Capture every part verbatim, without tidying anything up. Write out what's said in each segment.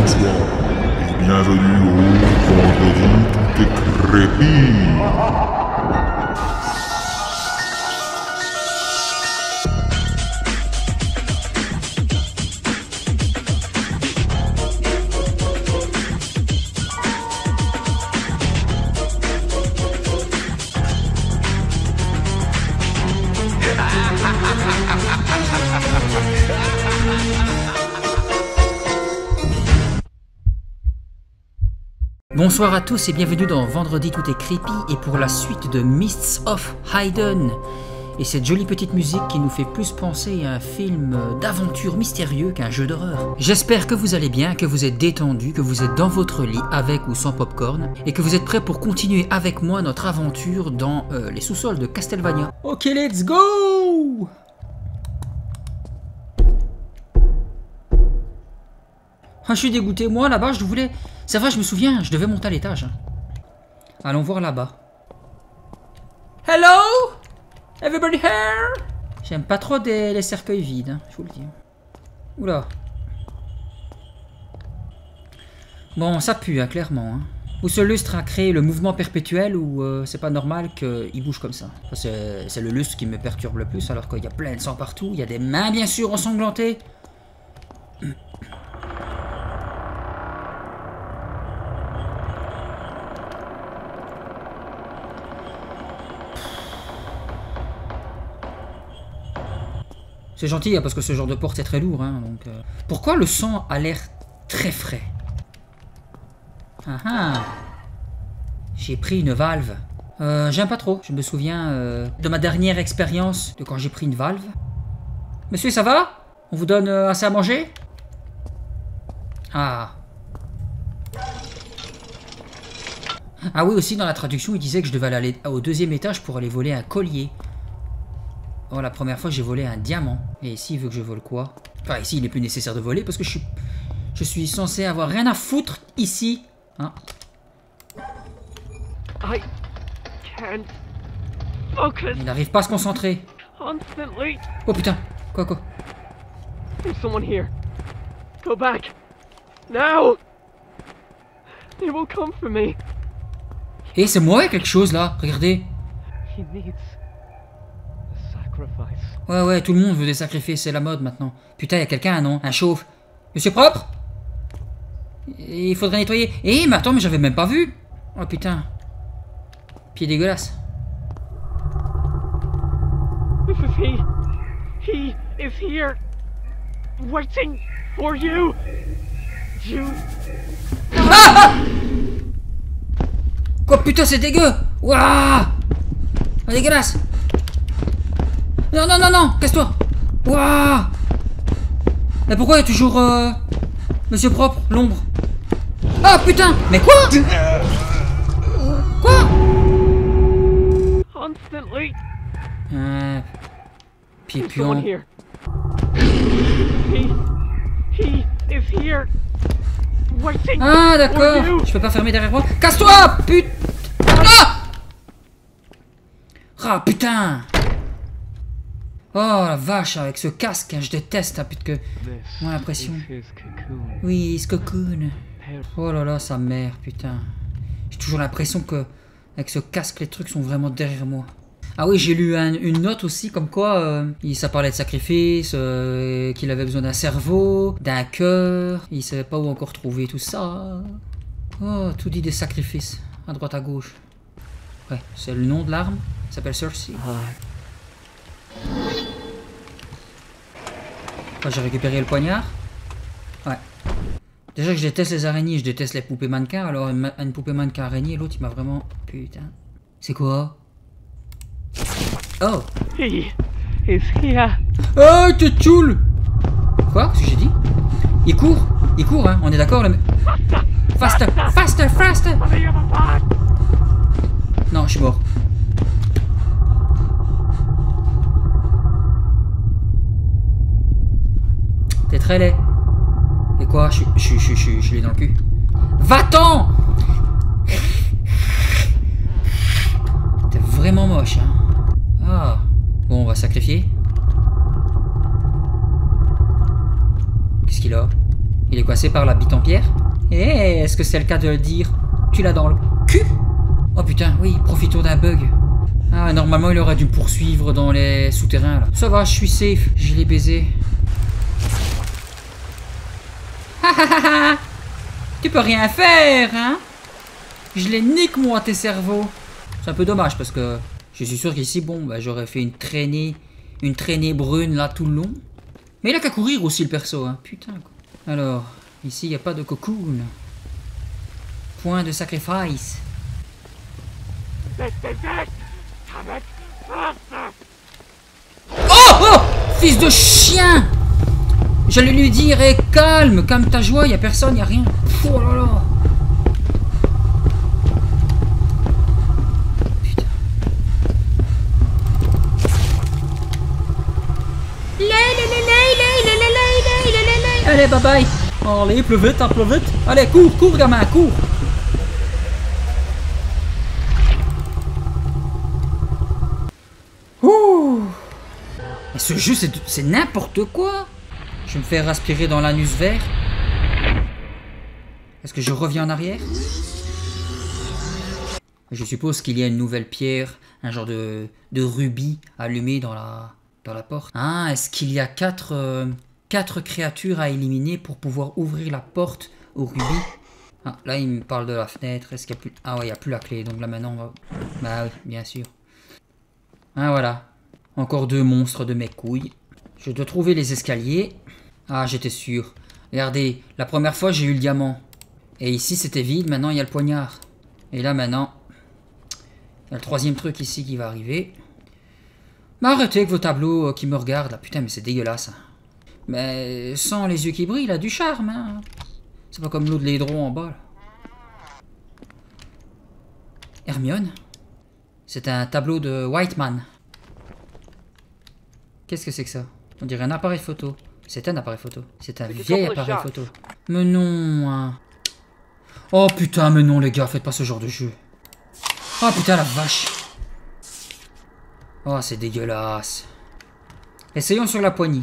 bonsoir et bienvenue au Vendredi Tout est Crépi. Bonsoir à tous et bienvenue dans Vendredi Tout est Creepy et pour la suite de Mists of Hidden. Et cette jolie petite musique qui nous fait plus penser à un film d'aventure mystérieux qu'un jeu d'horreur. J'espère que vous allez bien, que vous êtes détendus, que vous êtes dans votre lit avec ou sans popcorn et que vous êtes prêts pour continuer avec moi notre aventure dans euh, les sous-sols de Castlevania. Ok, let's go! Ah, je suis dégoûté. Moi, là-bas, je voulais... C'est vrai, je me souviens, je devais monter à l'étage. Allons voir là-bas. Hello? Everybody here? J'aime pas trop des, les cercueils vides, hein, je vous le dis. Oula. Bon, ça pue, hein, clairement. Hein. Ou ce lustre a créé le mouvement perpétuel ou euh, c'est pas normal qu'il bouge comme ça. Enfin, c'est le lustre qui me perturbe le plus alors qu'il y a plein de sang partout. Il y a des mains, bien sûr, ensanglantées. C'est gentil, hein, parce que ce genre de porte est très lourd. Hein, donc, euh... Pourquoi le sang a l'air très frais? Ah ah. J'ai pris une valve. Euh, J'aime pas trop. Je me souviens euh, de ma dernière expérience de quand j'ai pris une valve. Monsieur, ça va? On vous donne euh, assez à manger? Ah. Ah oui, aussi dans la traduction, il disait que je devais aller au deuxième étage pour aller voler un collier. Oh, la première fois, j'ai volé un diamant. Et ici, il veut que je vole quoi? Enfin, ici, il n'est plus nécessaire de voler parce que je suis... Je suis censé avoir rien à foutre ici. Hein? I can't focus. Il n'arrive pas à se concentrer. Constantly. Oh putain. Quoi, quoi? There's someone here. Go back. Now. They will come for me. Eh, c'est moi quelque chose là. Regardez. He needs sacrifice. Ouais, ouais, tout le monde veut des sacrifices, c'est la mode maintenant. Putain, il y a quelqu'un, non? Un chauve. Monsieur propre? Il faudrait nettoyer. Eh, mais attends, mais j'avais même pas vu. Oh putain. Pied dégueulasse. This is he. He is here. Waiting for you. You. Ah! Quoi, putain, c'est dégueu. Waouh. Oh, dégueulasse. Non, non, non, non, casse-toi. Waouh. Mais pourquoi il y a toujours euh, Monsieur propre, l'ombre? Ah putain. Mais quoi? Quoi? Constantly. Euh, pied There's someone puant. here. He. He is here. Waiting Ah for d'accord. you. Je peux pas fermer derrière moi. Casse-toi, putain. Ah. Ah putain. Oh la vache, avec ce casque, hein, je déteste, hein, puisque moi l'impression. Oui, ce cocoon. Oh là là, sa mère, putain. J'ai toujours l'impression que avec ce casque, les trucs sont vraiment derrière moi. Ah oui, j'ai lu un, une note aussi, comme quoi euh, il, ça parlait de sacrifice, euh, qu'il avait besoin d'un cerveau, d'un cœur, il savait pas où encore trouver tout ça. Oh, tout dit des sacrifices, à droite à gauche. Ouais, c'est le nom de l'arme, ça s'appelle Cersei. Enfin, j'ai récupéré le poignard. Ouais. Déjà que je déteste les araignées, je déteste les poupées mannequins. Alors une, une poupée mannequin araignée, l'autre il m'a vraiment... Putain. C'est quoi? Oh. He is here. Oh, t'es tchoul. Quoi? Qu'est-ce que j'ai dit? Il court. Il court, hein. On est d'accord, le... Faster, faster, faster. Non, je suis mort. T'es très laid. Et quoi? Je suis je suis je suis dans le cul. Va-t'en! T'es vraiment moche, hein. Ah. Bon, on va sacrifier. Qu'est-ce qu'il a? Il est coincé par la bite en pierre. Eh, est-ce que c'est le cas de le dire? Tu l'as dans le cul? Oh putain, oui, profitons d'un bug. Ah, normalement, il aurait dû me poursuivre dans les souterrains, là. Ça va, je suis safe. Je l'ai baisé. Ha ha ha ha! Tu peux rien faire, hein? Je les nique, moi, tes cerveaux. C'est un peu dommage, parce que je suis sûr qu'ici, bon, bah, j'aurais fait une traînée, une traînée brune, là, tout le long. Mais il a qu'à courir aussi, le perso, hein. Putain, quoi. Alors, ici, il n'y a pas de cocoon. Point de sacrifice. Oh, oh, fils de chien! J'allais lui dire, hé, calme, calme ta joie, y a personne, y a rien. Oh là là. Putain. Allez, bye bye. Allez, plus vite, hein, plus vite. Allez, cours, cours, gamin, cours. Ouh. Mais ce jeu, c'est n'importe quoi. Je vais me faire aspirer dans l'anus vert. Est-ce que je reviens en arrière? Je suppose qu'il y a une nouvelle pierre, un genre de, de rubis allumé dans la, dans la porte. Ah, est-ce qu'il y a quatre, euh, quatre créatures à éliminer pour pouvoir ouvrir la porte au rubis? Ah, là, il me parle de la fenêtre. Est-ce qu'il y a plus... Ah ouais, il n'y a plus la clé. Donc là, maintenant, on va... Bah oui, bien sûr. Ah, voilà. Encore deux monstres de mes couilles. Je dois trouver les escaliers. Ah, j'étais sûr. Regardez, la première fois, j'ai eu le diamant. Et ici, c'était vide. Maintenant, il y a le poignard. Et là, maintenant, il y a le troisième truc ici qui va arriver. Mais arrêtez avec vos tableaux qui me regardent. Là. Putain, mais c'est dégueulasse. Mais sans les yeux qui brillent, il a du charme. Hein. C'est pas comme l'eau de l'Hédron en bas. Là. Hermione. C'est un tableau de Whiteman. Qu'est-ce que c'est que ça? On dirait un appareil photo. C'est un appareil photo. C'est un vieil appareil photo. Mais non, hein. Oh putain, mais non les gars, faites pas ce genre de jeu. Oh putain la vache. Oh c'est dégueulasse. Essayons sur la poignée.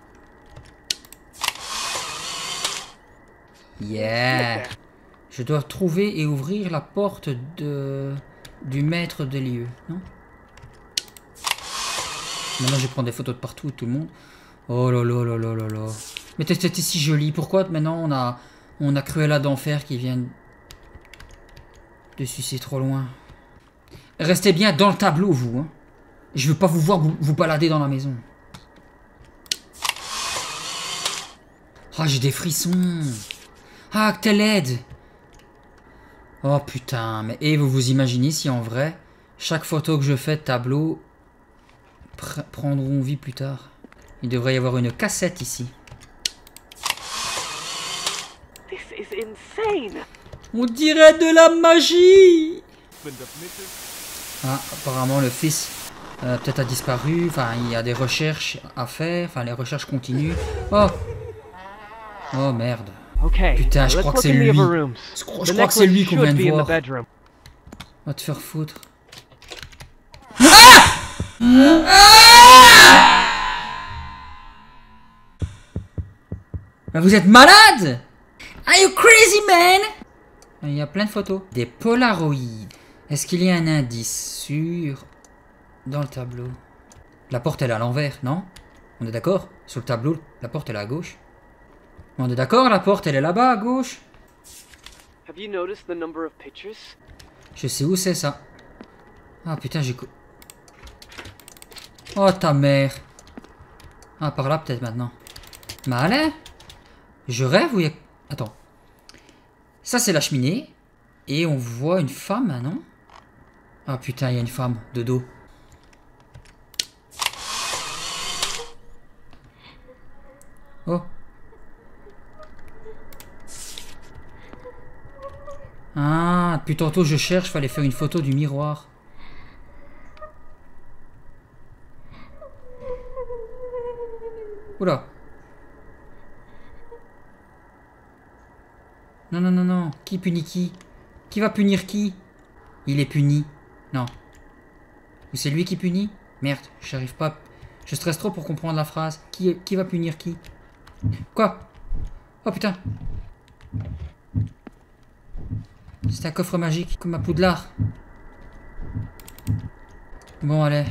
Yeah. Je dois trouver et ouvrir la porte de du maître des lieux, non? Maintenant je vais prendre des photos de partout, tout le monde. Oh là là là là là là. Mais c'était si joli. Pourquoi maintenant on a on a Cruella d'enfer qui vient de sucer trop loin. Restez bien dans le tableau vous. Hein. Je veux pas vous voir vous, vous balader dans la maison. Ah j'ai des frissons. Ah que laide. Oh putain. Mais et vous vous imaginez si en vrai chaque photo que je fais de tableau pr prendront vie plus tard. Il devrait y avoir une cassette ici. This is insane. On dirait de la magie. Ah, apparemment le fils euh, peut-être a disparu. Enfin, il y a des recherches à faire. Enfin, les recherches continuent. Oh, oh merde. Okay, putain, je crois que c'est lui. Je crois, je crois que c'est lui qu'on vient de voir. Va te faire foutre. Mais vous êtes malade? Are you crazy, man? Il y a plein de photos. Des polaroïdes. Est-ce qu'il y a un indice sur... dans le tableau? La porte, elle est à l'envers, non? On est d'accord? Sur le tableau, la porte, elle est à gauche. On est d'accord? La porte, elle est là-bas, à gauche. Have you noticed the number of pictures? Je sais où c'est, ça. Ah, putain, j'ai... Oh, ta mère. Ah, par là, peut-être, maintenant. Mais allez. Je rêve ou il y a... Attends. Ça, c'est la cheminée. Et on voit une femme, non? Ah, putain, il y a une femme, de dos. Oh. Ah, depuis tantôt, je cherche, fallait faire une photo du miroir. Oula. Non, non, non, non. Qui punit qui? Qui va punir qui? Il est puni. Non. Ou c'est lui qui punit? Merde, j'arrive pas. Je stresse trop pour comprendre la phrase. Qui, qui va punir qui? Quoi? Oh putain. C'est un coffre magique, comme à Poudlard. Bon, allez.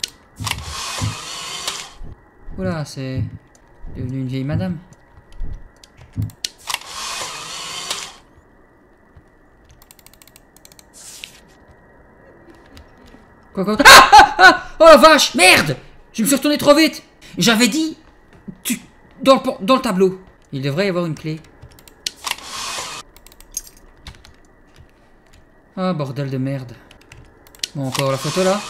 Oula, c'est devenu une vieille madame. Quoi, quoi? Ah, ah, ah. Oh la vache, merde! Je me suis retourné trop vite. J'avais dit... Tu... Dans le, dans le tableau. Il devrait y avoir une clé. Ah, bordel de merde. Bon, encore la photo là.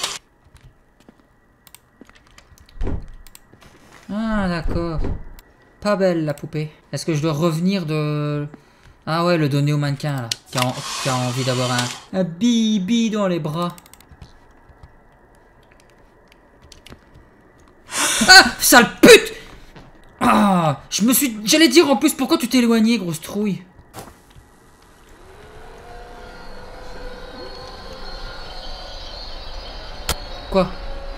Ah, d'accord. Pas belle la poupée. Est-ce que je dois revenir de... Ah ouais, le donner au mannequin là. Qui a, en... qui a envie d'avoir un... Un bibi dans les bras. Ah, sale pute! Ah, je me suis... J'allais dire en plus, pourquoi tu t'es éloigné, grosse trouille? Quoi?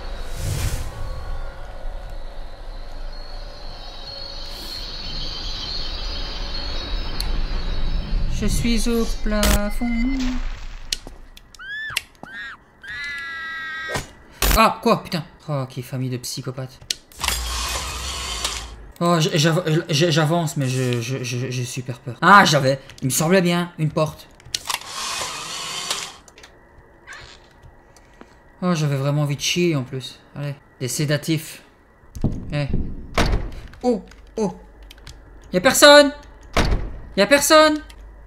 Je suis au plafond. Ah, quoi? Putain. Oh, quelle famille de psychopathes. Oh, j'avance, mais je, je, je, j'ai super peur. Ah, j'avais... Il me semblait bien, une porte. Oh, j'avais vraiment envie de chier, en plus. Allez, des sédatifs. Eh. Oh, oh. Y'a personne! Y'a personne!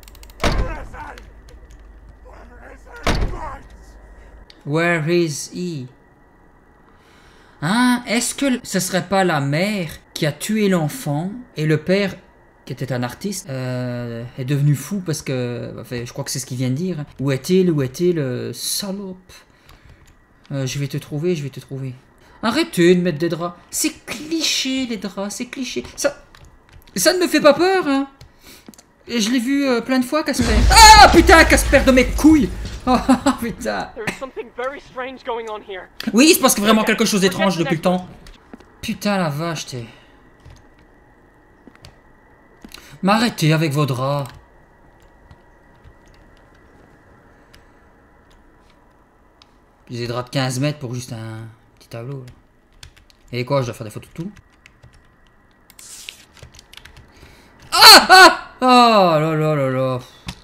Where is he? Hein? Est-ce que ce serait pas la mère qui a tué l'enfant et le père, qui était un artiste, euh, est devenu fou parce que... Enfin, je crois que c'est ce qu'il vient de dire. Où est-il? Où est-il? euh, Salope. Euh, je vais te trouver, je vais te trouver. Arrêtez de mettre des draps. C'est cliché, les draps, c'est cliché. Ça, ça ne me fait pas peur, hein. Et je l'ai vu euh, plein de fois, Casper. Ah, putain, Casper de mes couilles. Oh, putain. Oui, il se passe vraiment quelque chose d'étrange depuis le temps. Putain, la vache, t'es... M'arrêtez avec vos draps. Des draps de quinze mètres pour juste un petit tableau. Là. Et quoi, je dois faire des photos de tout? Ah, ah. Oh là là là là.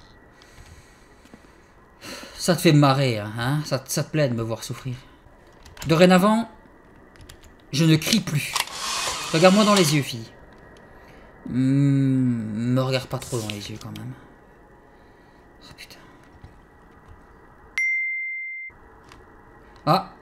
Ça te fait marrer, hein? Ça, ça te plaît de me voir souffrir. Dorénavant, je ne crie plus. Regarde-moi dans les yeux, fille. Mmh, me regarde pas trop dans les yeux, quand même. Oh putain. Ah.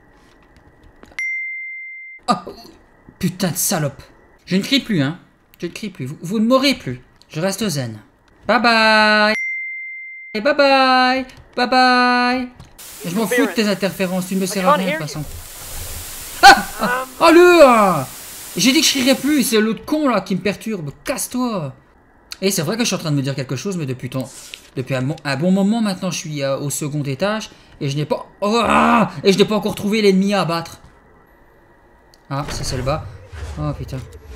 Ah. Putain de salope. Je ne crie plus, hein. Je ne crie plus. Vous, vous ne m'aurez plus. Je reste zen. Bye bye. Bye bye. Bye bye. Je m'en fous de tes interférences. Tu ne me sers à rien, de toute façon. Ah, ah, ah le ah. J'ai dit que je crierais plus. C'est l'autre con, là, qui me perturbe. Casse-toi. Et c'est vrai que je suis en train de me dire quelque chose, mais depuis, ton... depuis un, bon... un bon moment, maintenant, je suis euh, au second étage. Et je n'ai pas... Oh, ah, et je n'ai pas encore trouvé l'ennemi à abattre. Ah, ça c'est le bas. Oh, putain.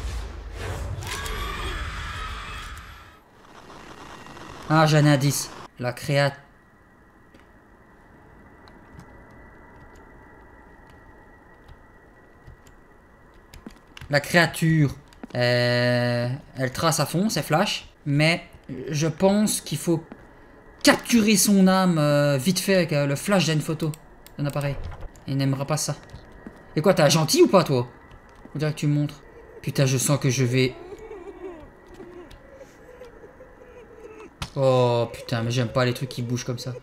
Ah, j'ai un indice. La créa... La créature, euh, elle trace à fond, c'est flash. Mais je pense qu'il faut capturer son âme euh, vite fait avec euh, le flash d'une photo d'un appareil. Il n'aimera pas ça. Et quoi, t'as gentil ou pas, toi? On dirait que tu me montres. Putain, je sens que je vais... Oh, putain, mais j'aime pas les trucs qui bougent comme ça.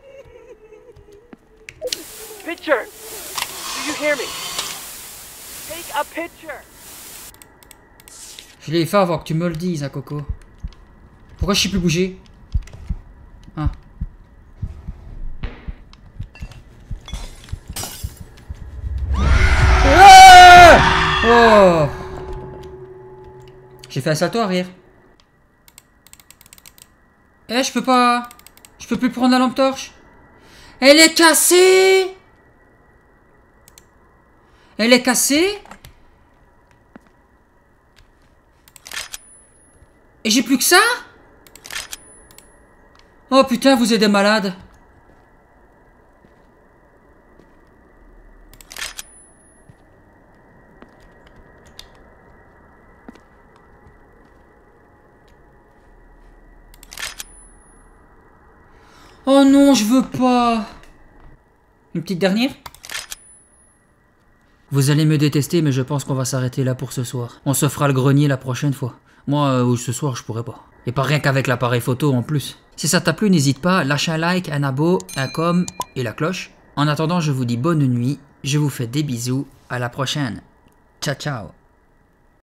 Picture! Do you hear me? Take a picture! Je l'ai fait avant que tu me le dises, hein, Coco. Pourquoi je sais plus bouger? Ah. Oh! J'ai fait un salto arrière. Eh, je peux pas... Je peux plus prendre la lampe torche. Elle est cassée! Elle est cassée? Et j'ai plus que ça? Oh putain, vous êtes des malades. Oh non, je veux pas. Une petite dernière? Vous allez me détester, mais je pense qu'on va s'arrêter là pour ce soir. On se fera le grenier la prochaine fois. Moi, euh, ce soir, je pourrais pas. Et pas rien qu'avec l'appareil photo en plus. Si ça t'a plu, n'hésite pas, lâche un like, un abo, un com et la cloche. En attendant, je vous dis bonne nuit, je vous fais des bisous, à la prochaine. Ciao, ciao.